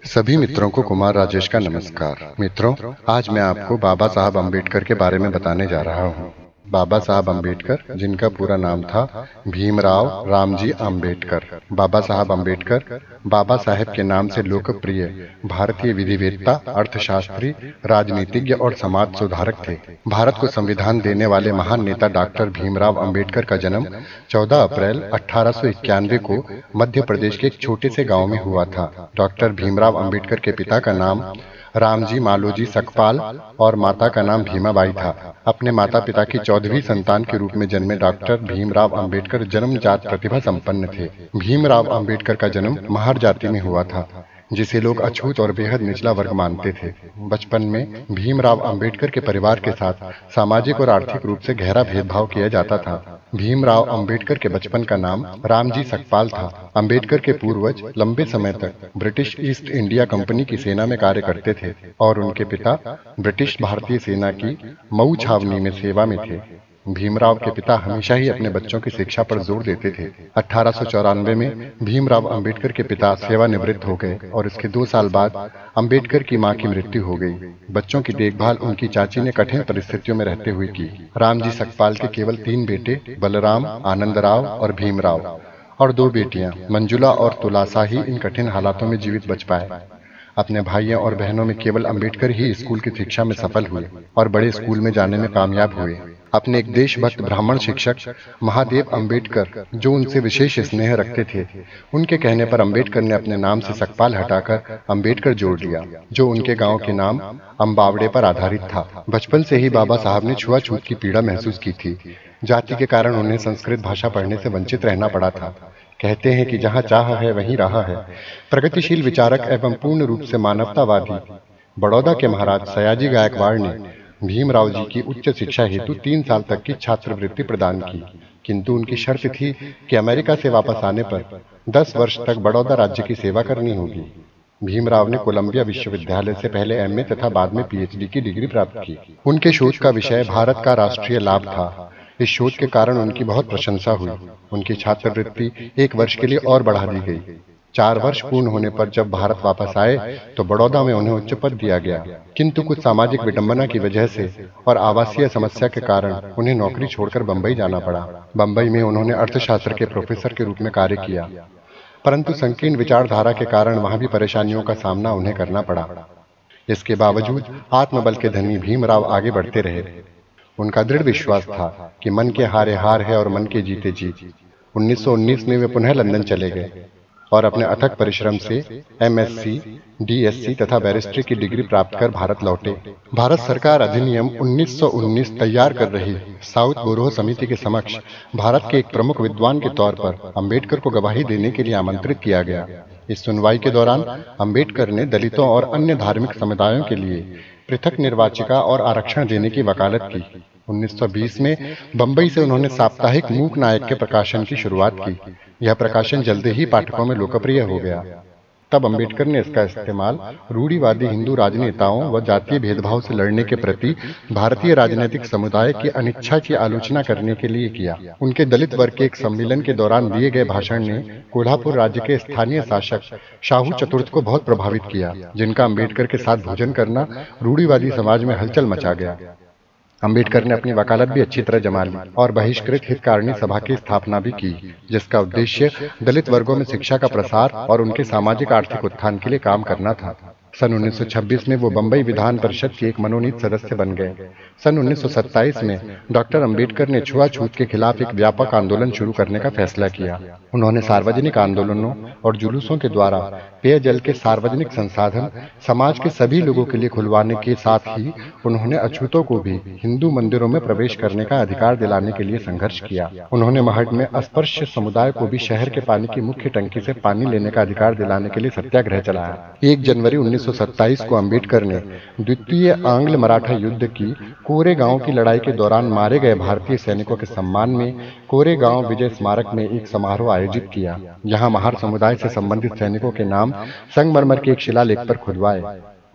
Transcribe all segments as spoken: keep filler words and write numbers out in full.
सभी मित्रों को कुमार राजेश का नमस्कार। मित्रों, आज मैं आपको बाबा साहब अम्बेडकर के बारे में बताने जा रहा हूँ। बाबा साहब अम्बेडकर, जिनका पूरा नाम था भीमराव रामजी अम्बेडकर। बाबा साहब अम्बेडकर बाबा साहेब के नाम से लोकप्रिय भारतीय विधिवेत्ता, अर्थशास्त्री, राजनीतिज्ञ और समाज सुधारक थे। भारत को संविधान देने वाले महान नेता डॉक्टर भीमराव अम्बेडकर का जन्म चौदह अप्रैल अठारह सौ इक्यानवे को मध्य प्रदेश के एक छोटे से गांव में हुआ था। डॉक्टर भीमराव अम्बेडकर के पिता का नाम रामजी मालोजी सकपाल और माता का नाम भीमाबाई था। अपने माता पिता की चौदहवीं संतान के रूप में जन्मे डॉक्टर भीमराव अम्बेडकर जन्मजात प्रतिभा संपन्न थे। भीमराव अम्बेडकर का जन्म महार जाति में हुआ था, जिसे लोग अछूत और बेहद निचला वर्ग मानते थे। बचपन में भीमराव अम्बेडकर के परिवार के साथ सामाजिक और आर्थिक रूप से गहरा भेदभाव किया जाता था। भीमराव अम्बेडकर के बचपन का नाम रामजी सकपाल था। अम्बेडकर के पूर्वज लंबे समय तक ब्रिटिश ईस्ट इंडिया कंपनी की सेना में कार्य करते थे और उनके पिता ब्रिटिश भारतीय सेना की मऊ छावनी में सेवा में थे। भीमराव के पिता हमेशा ही अपने बच्चों की शिक्षा पर जोर देते थे। अठारह सौ चौरानवे में भीमराव अम्बेडकर के पिता सेवानिवृत्त हो गए और इसके दो साल बाद अम्बेडकर की मां की मृत्यु हो गई। बच्चों की देखभाल उनकी चाची ने कठिन परिस्थितियों में रहते हुए की। रामजी सकपाल के केवल तीन बेटे बलराम, आनंदराव और भीमराव और दो बेटियां मंजुला और तुलासा ही इन कठिन हालातों में जीवित बच पाए। अपने भाइयों और बहनों में केवल अम्बेडकर ही स्कूल की शिक्षा में सफल हुए और बड़े स्कूल में जाने में कामयाब हुए। अपने एक देशभक्त ब्राह्मण शिक्षक महादेव अम्बेडकर, जो उनसे विशेष स्नेह रखते थे, उनके कहने पर अम्बेडकर ने अपने नाम से सकपाल हटाकर अम्बेडकर जोड़ दिया, जो उनके गांव के नाम अम्बावड़े पर आधारित था। बचपन से ही बाबा साहब ने छुआछूत की पीड़ा महसूस की थी। जाति के कारण उन्हें संस्कृत भाषा पढ़ने से वंचित रहना पड़ा था। कहते हैं कि जहाँ चाह है वहीं राह है। प्रगतिशील विचारक एवं पूर्ण रूप से मानवतावादी बड़ौदा के महाराज सयाजी गायकवाड़ ने भीमराव जी की उच्च शिक्षा हेतु तीन साल तक की छात्रवृत्ति प्रदान की, किंतु उनकी शर्त थी कि अमेरिका से वापस आने पर दस वर्ष तक बड़ौदा राज्य की सेवा करनी होगी। भीमराव ने कोलंबिया विश्वविद्यालय से पहले एमए तथा बाद में पीएचडी की डिग्री प्राप्त की। उनके शोध का विषय भारत का राष्ट्रीय लाभ था। इस शोध के कारण उनकी बहुत प्रशंसा हुई। उनकी छात्रवृत्ति एक वर्ष के लिए और बढ़ा दी गई। चार वर्ष पूर्ण होने पर जब भारत वापस आए तो बड़ौदा में उन्हें उच्च पद दिया गया, किंतु कुछ सामाजिक विडंबना की वजह से और आवासीय समस्या के कारण उन्हें नौकरी छोड़कर बंबई जाना पड़ा। बंबई में उन्होंने अर्थशास्त्र के प्रोफेसर के रूप में कार्य किया, परंतु संकीर्ण विचारधारा के कारण वहां भी परेशानियों का सामना उन्हें करना पड़ा। इसके बावजूद आत्मबल के धनी भीमराव आगे बढ़ते रहे। उनका दृढ़ विश्वास था कि मन के हारे हार है और मन के जीते जीत। उन्नीस सौ उन्नीस में वे पुनः लंदन चले गए और अपने अथक परिश्रम से एमएससी, डीएससी तथा बैरिस्ट्री की डिग्री प्राप्त कर भारत लौटे। भारत सरकार अधिनियम उन्नीस सौ उन्नीस तैयार कर रही साउथ बोरोह समिति के समक्ष भारत के एक प्रमुख विद्वान के तौर पर अम्बेडकर को गवाही देने के लिए आमंत्रित किया गया। इस सुनवाई के दौरान अम्बेडकर ने दलितों और अन्य धार्मिक समुदायों के लिए पृथक निर्वाचिका और आरक्षण देने की वकालत की। उन्नीस सौ बीस में बंबई से उन्होंने साप्ताहिक मूक नायक के प्रकाशन की शुरुआत की। यह प्रकाशन जल्दी ही पाठकों में लोकप्रिय हो गया। तब अम्बेडकर ने इसका इस्तेमाल रूढ़िवादी हिंदू राजनेताओं व जातीय भेदभाव से लड़ने के प्रति भारतीय राजनीतिक समुदाय की अनिच्छा की आलोचना करने के लिए किया। उनके दलित वर्ग के एक सम्मेलन के दौरान दिए गए भाषण ने कोल्हापुर राज्य के स्थानीय शासक शाहू चतुर्थ को बहुत प्रभावित किया, जिनका अम्बेडकर के साथ भोजन करना रूढ़िवादी समाज में हलचल मचा गया। अम्बेडकर ने अपनी वकालत भी अच्छी तरह जमा ली और बहिष्कृत हितकारिणी सभा की स्थापना भी की, जिसका उद्देश्य दलित वर्गों में शिक्षा का प्रसार और उनके सामाजिक आर्थिक उत्थान के लिए काम करना था। सन उन्नीस सौ छब्बीस में वो बंबई विधान परिषद के एक मनोनीत सदस्य बन गए। सन उन्नीस सौ सत्ताईस में डॉक्टर अम्बेडकर ने छुआछूत के खिलाफ एक व्यापक आंदोलन शुरू करने का फैसला किया। उन्होंने सार्वजनिक आंदोलनों और जुलूसों के द्वारा पेयजल के सार्वजनिक संसाधन समाज के सभी लोगों के लिए खुलवाने के साथ ही उन्होंने अछूतों को भी हिंदू मंदिरों में प्रवेश करने का अधिकार दिलाने के लिए संघर्ष किया। उन्होंने महड में अस्पृश्य समुदाय को भी शहर के पानी की मुख्य टंकी से पानी लेने का अधिकार दिलाने के लिए सत्याग्रह चलाया। एक जनवरी उन्नीस सौ सत्ताईस को अम्बेडकर ने द्वितीय आंग्ल मराठा युद्ध की कोरेगांव की लड़ाई के दौरान मारे गए भारतीय सैनिकों के सम्मान में कोरेगांव विजय स्मारक में एक समारोह आयोजित किया। यहाँ महार समुदाय से संबंधित सैनिकों के नाम संगमरमर के एक शिलालेख पर खुदवाए।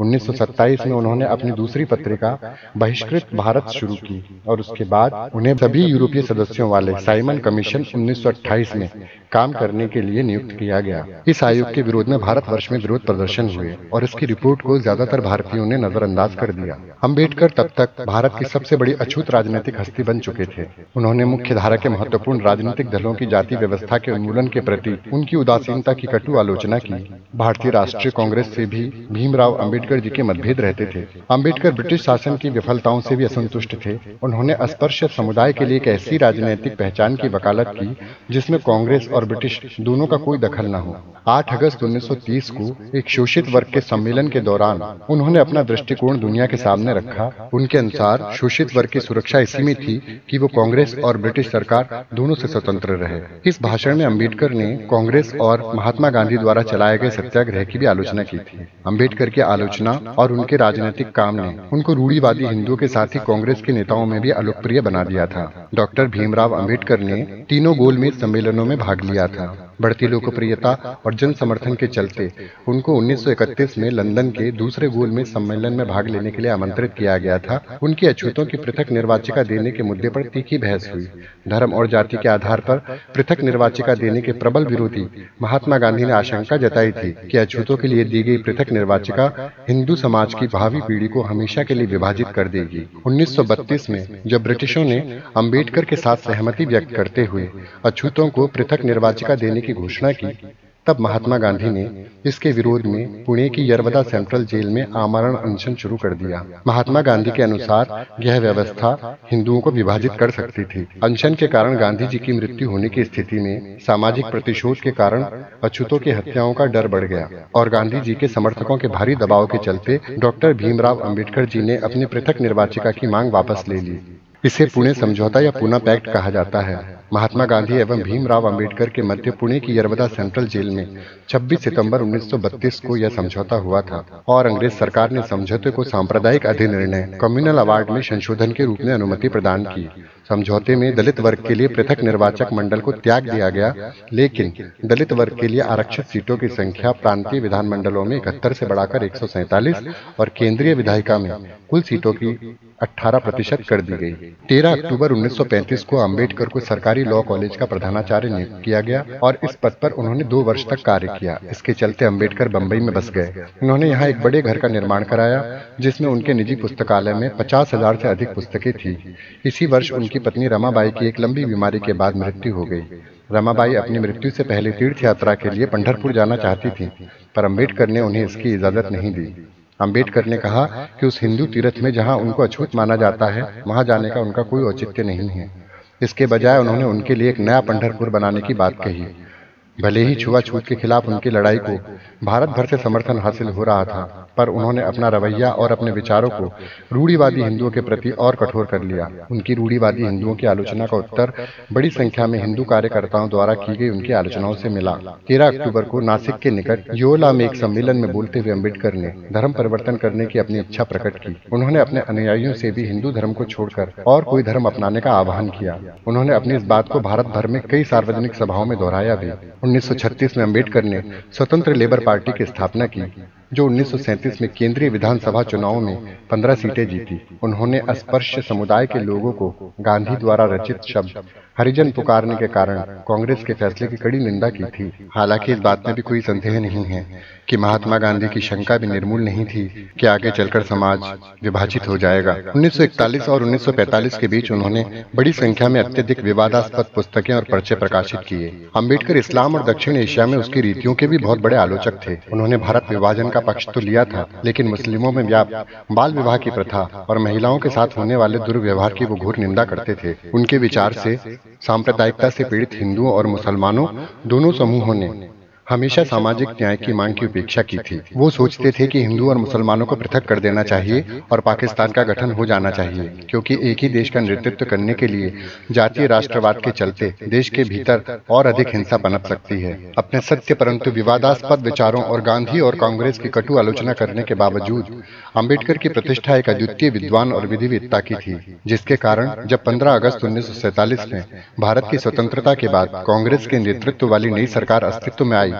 उन्नीस सौ सत्ताईस में उन्होंने अपनी दूसरी पत्रिका बहिष्कृत भारत शुरू की और उसके बाद उन्हें सभी यूरोपीय सदस्यों वाले साइमन कमीशन उन्नीस सौ अट्ठाईस में काम करने के लिए नियुक्त किया गया। इस आयोग के विरोध में भारतवर्ष में विरोध प्रदर्शन हुए और इसकी रिपोर्ट को ज्यादातर भारतीयों ने नजरअंदाज कर दिया। अम्बेडकर तब तक भारत की सबसे बड़ी अछूत राजनीतिक हस्ती बन चुके थे। उन्होंने मुख्य धारा के महत्वपूर्ण राजनीतिक दलों की जाति व्यवस्था के उन्मूलन के प्रति उनकी उदासीनता की कटु आलोचना की। भारतीय राष्ट्रीय कांग्रेस से भी भीमराव अंबेडकर जी के मतभेद रहते थे। अंबेडकर ब्रिटिश शासन की विफलताओं से भी असंतुष्ट थे। उन्होंने अस्पृश्य समुदाय के लिए एक ऐसी राजनीतिक पहचान की वकालत की जिसमें कांग्रेस और ब्रिटिश दोनों का कोई दखल न हो। आठ अगस्त उन्नीस सौ तीस को एक शोषित वर्ग के सम्मेलन के दौरान उन्होंने अपना दृष्टिकोण दुनिया के सामने रखा। उनके अनुसार शोषित वर्ग की सुरक्षा इसी में थी कि वो कांग्रेस और ब्रिटिश सरकार दोनों से स्वतंत्र रहे। इस भाषण में अंबेडकर ने कांग्रेस और महात्मा गांधी द्वारा चलाए गए सत्याग्रह की भी आलोचना की थी। अंबेडकर की आलोचना और उनके राजनीतिक काम ने उनको रूढ़िवादी हिंदुओं के साथ ही कांग्रेस के नेताओं में भी अलोकप्रिय बना दिया था। डॉक्टर भीमराव अंबेडकर ने तीनों गोलमेज सम्मेलनों में भाग लिया था। बढ़ती लोकप्रियता और जन समर्थन के चलते उनको उन्नीस सौ इकतीस में लंदन के दूसरे गोलमेज सम्मेलन में भाग लेने के लिए आमंत्रित किया गया था। उनकी अछूतों की पृथक निर्वाचिका देने के मुद्दे पर तीखी बहस हुई। धर्म और जाति के आधार पर पृथक निर्वाचिका देने के प्रबल विरोधी महात्मा गांधी ने आशंका जताई थी कि अछूतों के लिए दी गई पृथक निर्वाचिका हिंदू समाज की भावी पीढ़ी को हमेशा के लिए विभाजित कर देगी। उन्नीस सौ बत्तीस में जब ब्रिटिशों ने अंबेडकर के साथ सहमति व्यक्त करते हुए अछूतों को पृथक निर्वाचिका देने की घोषणा की, तब महात्मा गांधी ने इसके विरोध में पुणे की यरवदा सेंट्रल जेल में आमरण अनशन शुरू कर दिया। महात्मा गांधी के अनुसार यह व्यवस्था हिंदुओं को विभाजित कर सकती थी। अनशन के कारण गांधी जी की मृत्यु होने की स्थिति में सामाजिक प्रतिशोध के कारण अछूतों की हत्याओं का डर बढ़ गया और गांधी जी के समर्थकों के भारी दबाव के चलते डॉक्टर भीमराव अंबेडकर जी ने अपनी पृथक निर्वाचिका की मांग वापस ले ली। इसे पुणे समझौता या पूना पैक्ट कहा जाता है। महात्मा गांधी एवं भीमराव अंबेडकर के मध्य पुणे की यरवदा सेंट्रल जेल में छब्बीस सितंबर उन्नीस सौ बत्तीस को यह समझौता हुआ था और अंग्रेज सरकार ने समझौते को सांप्रदायिक अधिनिर्णय कम्युनल अवार्ड में संशोधन के रूप में अनुमति प्रदान की। समझौते में दलित वर्ग के लिए पृथक निर्वाचक मंडल को त्याग दिया गया, लेकिन दलित वर्ग के लिए आरक्षित सीटों की संख्या प्रांतीय विधानमंडलों में इकहत्तर से बढ़ाकर एक सौ सैंतालीस और केंद्रीय विधायिका में कुल सीटों की अठारह प्रतिशत कर दी गई। तेरह अक्टूबर उन्नीस सौ पैंतीस को अंबेडकर को सरकारी लॉ कॉलेज का प्रधानाचार्य नियुक्त किया गया और इस पद पर उन्होंने दो वर्ष तक कार्य किया। इसके चलते अंबेडकर बंबई में बस गए। उन्होंने यहाँ एक बड़े घर का निर्माण कराया जिसमें उनके निजी पुस्तकालय में पचास हजार से अधिक पुस्तकें थी। इसी वर्ष उनकी पत्नी रमाबाई की एक लंबी बीमारी के बाद मृत्यु हो गई। रमाबाई अपनी मृत्यु से पहले तीर्थ यात्रा के लिए पंढरपुर जाना चाहती थी, पर अंबेडकर ने उन्हें इसकी इजाजत नहीं दी। अंबेडकर ने कहा कि उस हिंदू तीर्थ में जहां उनको अछूत माना जाता है वहां जाने का उनका कोई औचित्य नहीं है। इसके बजाय उन्होंने उनके लिए एक नया पंढरपुर बनाने की बात कही। भले ही छुआछूत के खिलाफ उनकी लड़ाई को भारत भर से समर्थन हासिल हो रहा था, पर उन्होंने अपना रवैया और अपने विचारों को रूढ़िवादी हिंदुओं के प्रति और कठोर कर लिया। उनकी रूढ़िवादी हिंदुओं की आलोचना का उत्तर बड़ी संख्या में हिंदू कार्यकर्ताओं द्वारा की गई उनकी आलोचनाओं से मिला। तेरह अक्टूबर को नासिक के निकट योला में एक सम्मेलन में बोलते हुए अंबेडकर ने धर्म परिवर्तन करने की अपनी इच्छा प्रकट की। उन्होंने अपने अनुयायियों से भी हिंदू धर्म को छोड़कर और कोई धर्म अपनाने का आह्वान किया। उन्होंने अपनी इस बात को भारत भर में कई सार्वजनिक सभाओं में दोहराया भी। उन्नीस सौ छत्तीस में अंबेडकर ने स्वतंत्र लेबर पार्टी की स्थापना की, जो उन्नीस सौ सैंतीस में केंद्रीय विधानसभा चुनाव में पंद्रह सीटें जीती। उन्होंने अस्पृश्य समुदाय के लोगों को गांधी द्वारा रचित शब्द हरिजन पुकारने के कारण कांग्रेस के फैसले की कड़ी निंदा की थी। हालांकि इस बात में भी कोई संदेह नहीं है कि महात्मा गांधी की शंका भी निर्मूल नहीं थी कि आगे चलकर समाज विभाजित हो जाएगा। उन्नीस सौ इकतालीस और उन्नीस सौ पैंतालीस के बीच उन्होंने बड़ी संख्या में अत्यधिक विवादास्पद पुस्तकें और पर्चे प्रकाशित किए। अंबेडकर इस्लाम और दक्षिण एशिया में उसकी रीतियों के भी बहुत बड़े आलोचक थे। उन्होंने भारत विभाजन का पक्ष तो लिया था, लेकिन मुस्लिमों में व्याप्त बाल विवाह की प्रथा और महिलाओं के साथ होने वाले दुर्व्यवहार की वो घोर निंदा करते थे। उनके विचार से सांप्रदायिकता से पीड़ित हिंदुओं और मुसलमानों दोनों समूहों ने हमेशा सामाजिक न्याय की मांग की उपेक्षा की थी। वो सोचते थे कि हिंदू और मुसलमानों को पृथक कर देना चाहिए और पाकिस्तान का गठन हो जाना चाहिए, क्योंकि एक ही देश का नेतृत्व करने के लिए जातीय राष्ट्रवाद के चलते देश के भीतर और अधिक हिंसा पनप सकती है। अपने सत्य परंतु विवादास्पद विचारों और गांधी और कांग्रेस की कटु आलोचना करने के बावजूद अंबेडकर की प्रतिष्ठा एक अद्वितीय विद्वान और विधिवेत्ता की थी, जिसके कारण जब पंद्रह अगस्त उन्नीस सौ सैंतालीस में भारत की स्वतंत्रता के बाद कांग्रेस के नेतृत्व वाली नई सरकार अस्तित्व में आई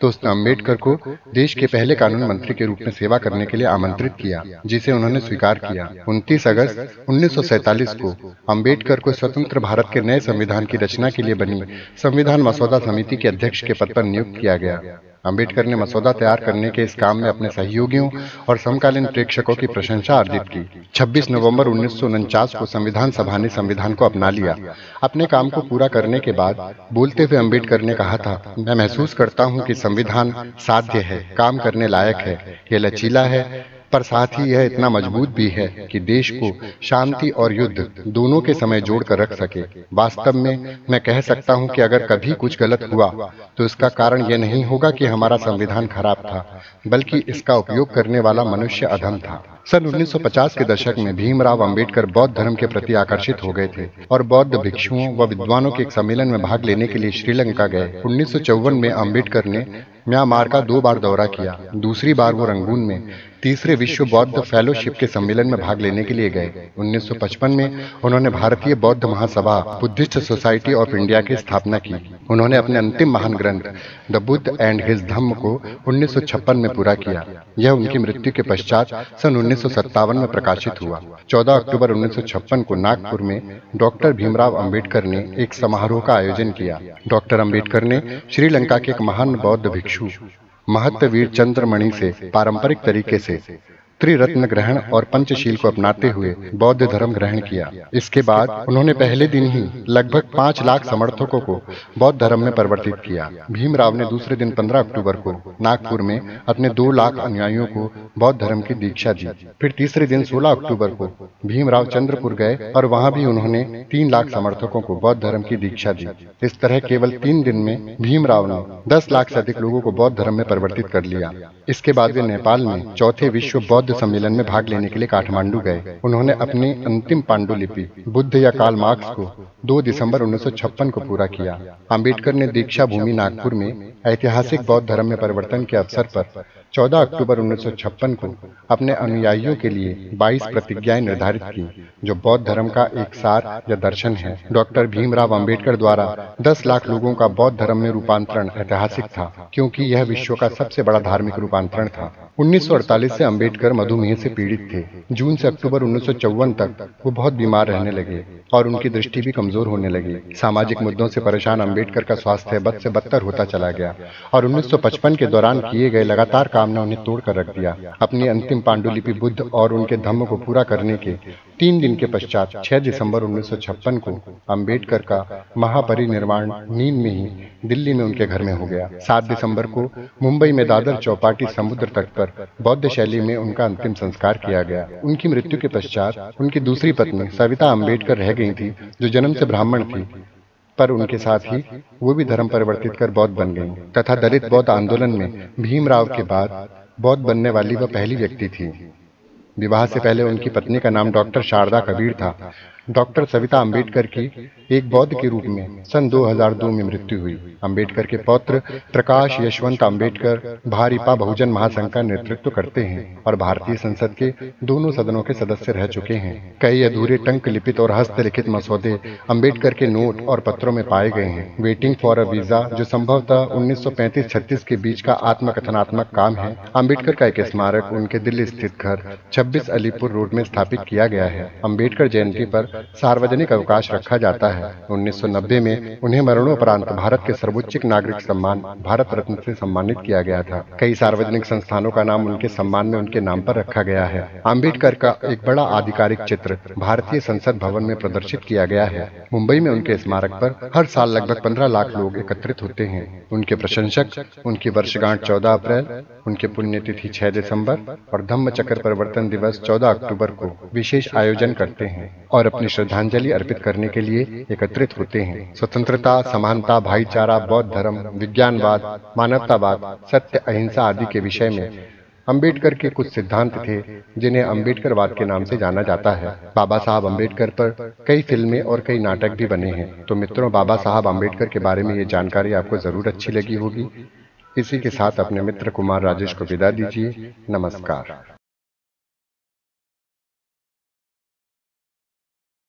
तो उसने अम्बेडकर को देश के पहले कानून मंत्री के रूप में सेवा करने के लिए आमंत्रित किया, जिसे उन्होंने स्वीकार किया। उनतीस अगस्त उन्नीस सौ सैंतालीस को अम्बेडकर को स्वतंत्र भारत के नए संविधान की रचना के लिए बनी संविधान मसौदा समिति के अध्यक्ष के पद पर नियुक्त किया गया। अम्बेडकर ने मसौदा तैयार करने के इस काम में अपने सहयोगियों और समकालीन प्रेक्षकों की प्रशंसा अर्जित की। छब्बीस नवंबर उन्नीस सौ उनचास को संविधान सभा ने संविधान को अपना लिया। अपने काम को पूरा करने के बाद बोलते हुए अम्बेडकर ने कहा था, मैं महसूस करता हूं कि संविधान साध्य है, काम करने लायक है, यह लचीला है, पर साथ ही यह इतना मजबूत भी है कि देश को शांति और युद्ध दोनों के समय जोड़कर रख सके। वास्तव में मैं कह सकता हूं कि अगर कभी कुछ गलत हुआ तो इसका कारण यह नहीं होगा कि हमारा संविधान खराब था, बल्कि इसका उपयोग करने वाला मनुष्य अधम था। सन उन्नीस सौ पचास के दशक में भीमराव अंबेडकर बौद्ध धर्म के प्रति आकर्षित हो गए थे और बौद्ध भिक्षुओं व विद्वानों के एक सम्मेलन में भाग लेने के लिए श्रीलंका गए। उन्नीस सौ चौवन में अंबेडकर ने म्यांमार का दो बार दौरा किया। दूसरी बार वो रंगून में तीसरे विश्व बौद्ध फेलोशिप के सम्मेलन में भाग लेने के लिए गए। उन्नीस सौ पचपन में उन्होंने भारतीय बौद्ध महासभा बुद्धिस्ट सोसाइटी ऑफ इंडिया की स्थापना की। उन्होंने अपने अंतिम महान ग्रंथ the Buddha and his Dhamma को उन्नीस सौ छप्पन में पूरा किया। यह उनकी मृत्यु के पश्चात सन उन्नीस सौ सत्तावन में प्रकाशित हुआ। चौदह अक्टूबर उन्नीस सौ छप्पन को नागपुर में डॉक्टर भीमराव अंबेडकर ने एक समारोह का आयोजन किया। डॉक्टर अंबेडकर ने श्रीलंका के एक महान बौद्ध भिक्षु महत्तवीर चंद्रमणि से पारंपरिक तरीके से त्रिरत्न ग्रहण और पंचशील को अपनाते हुए बौद्ध धर्म ग्रहण किया। इसके बाद उन्होंने पहले दिन ही लगभग पाँच लाख समर्थकों को बौद्ध धर्म में परिवर्तित किया। भीमराव ने दूसरे दिन पंद्रह अक्टूबर को नागपुर में अपने दो लाख अनुयायियों को बौद्ध धर्म की दीक्षा दी। फिर तीसरे दिन सोलह अक्टूबर को भीमराव चंद्रपुर गए और वहां भी उन्होंने तीन लाख समर्थकों को बौद्ध धर्म की दीक्षा दी। इस तरह केवल तीन दिन में भीमराव ने दस लाख से अधिक लोगों को बौद्ध धर्म में परिवर्तित कर लिया। इसके बाद वे नेपाल में चौथे विश्व बौद्ध सम्मेलन में भाग लेने के लिए काठमांडू गए। उन्होंने अपनी अंतिम पांडुलिपि बुद्ध या कार्ल मार्क्स को दो दिसंबर उन्नीस सौ छप्पन को पूरा किया। अंबेडकर ने दीक्षा भूमि नागपुर में ऐतिहासिक बौद्ध धर्म में परिवर्तन के अवसर पर चौदह अक्टूबर उन्नीस सौ छप्पन को अपने अनुयायियों के लिए बाईस प्रतिज्ञाएं निर्धारित की, जो बौद्ध धर्म का एक सार या दर्शन है। डॉक्टर भीमराव अंबेडकर द्वारा दस लाख लोगों का बौद्ध धर्म में रूपांतरण ऐतिहासिक था, क्योंकि यह विश्व का सबसे बड़ा धार्मिक रूपांतरण था। उन्नीस सौ अड़तालीस से अंबेडकर मधुमेह से पीड़ित थे। जून से अक्टूबर उन्नीस सौ चौवन तक वो बहुत बीमार रहने लगे और उनकी दृष्टि भी कमजोर होने लगी। सामाजिक मुद्दों से परेशान अंबेडकर का स्वास्थ्य बद से बदतर होता चला गया और उन्नीस सौ पचपन के दौरान किए गए लगातार काम ने उन्हें तोड़कर रख दिया। अपनी अंतिम पांडुलिपि बुद्ध और उनके धम्म को पूरा करने के तीन दिन के पश्चात छह दिसंबर उन्नीस सौ छप्पन को अंबेडकर का महापरिनिर्वाण नींद में ही दिल्ली में उनके घर में हो गया। सात दिसंबर को मुंबई में दादर चौपाटी समुद्र तट पर बौद्ध शैली में उनका अंतिम संस्कार किया गया। उनकी मृत्यु के पश्चात उनकी दूसरी पत्नी सविता अंबेडकर रह गई थी, जो जन्म से ब्राह्मण थी, पर उनके साथ ही वो भी धर्म परिवर्तित कर बौद्ध बन गईं तथा दलित बौद्ध आंदोलन में भीमराव के बाद बौद्ध बनने वाली वह पहली व्यक्ति थी। विवाह से पहले उनकी पत्नी का नाम डॉक्टर शारदा कबीर था। डॉक्टर सविता अंबेडकर की एक बौद्ध के रूप में सन दो हज़ार दो में मृत्यु हुई। अंबेडकर के पौत्र प्रकाश यशवंत अंबेडकर भारिपा बहुजन महासंघ का नेतृत्व करते हैं और भारतीय संसद के दोनों सदनों के सदस्य रह चुके हैं। कई अधूरे टंक लिखित और हस्तलिखित मसौदे अंबेडकर के नोट और पत्रों में पाए गए हैं। वेटिंग फॉर अ वीजा, जो संभवतः उन्नीस सौ पैंतीस छत्तीस के बीच का आत्मकथनात्मक काम है। अंबेडकर का एक स्मारक उनके दिल्ली स्थित घर छब्बीस अलीपुर रोड में स्थापित किया गया है। अंबेडकर जयंती पर सार्वजनिक अवकाश रखा जाता है। उन्नीस सौ नब्बे में उन्हें मरणोपरांत भारत के सर्वोच्च नागरिक सम्मान भारत रत्न से सम्मानित किया गया था। कई सार्वजनिक संस्थानों का नाम उनके सम्मान में उनके नाम पर रखा गया है। अंबेडकर का एक बड़ा आधिकारिक चित्र भारतीय संसद भवन में प्रदर्शित किया गया है। मुंबई में उनके स्मारक पर हर साल लगभग पंद्रह लाख लोग एकत्रित होते हैं। उनके प्रशंसक उनकी वर्षगांठ चौदह अप्रैल, उनके पुण्यतिथि छह दिसंबर और धम्म चक्र परिवर्तन दिवस चौदह अक्टूबर को विशेष आयोजन करते हैं और अपनी श्रद्धांजलि अर्पित करने के लिए एकत्रित होते हैं। स्वतंत्रता, समानता, भाईचारा, बौद्ध धर्म, विज्ञानवाद, मानवतावाद, सत्य, अहिंसा आदि के विषय में अंबेडकर के कुछ सिद्धांत थे, जिन्हें अंबेडकरवाद के नाम से जाना जाता है। बाबा साहब अंबेडकर पर कई फिल्में और कई नाटक भी बने हैं। तो मित्रों, बाबा साहब अंबेडकर के बारे में ये जानकारी आपको जरूर अच्छी लगी होगी। इसी के साथ अपने मित्र कुमार राजेश को विदा दीजिए। नमस्कार।